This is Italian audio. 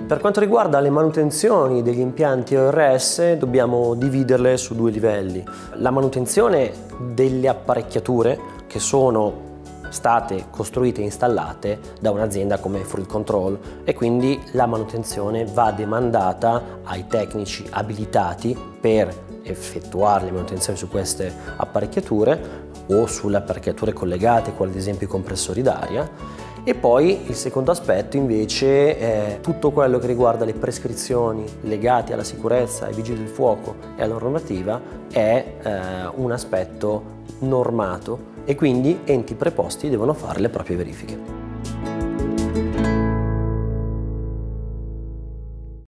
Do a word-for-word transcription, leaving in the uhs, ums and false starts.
Per quanto riguarda le manutenzioni degli impianti O R S, dobbiamo dividerle su due livelli. La manutenzione delle apparecchiature che sono state costruite e installate da un'azienda come Fruit Control, e quindi la manutenzione va demandata ai tecnici abilitati per effettuare le manutenzioni su queste apparecchiature o sulle apparecchiature collegate, come ad esempio i compressori d'aria. E poi il secondo aspetto invece è tutto quello che riguarda le prescrizioni legate alla sicurezza, ai vigili del fuoco e alla normativa, è eh, un aspetto normato, e quindi enti preposti devono fare le proprie verifiche.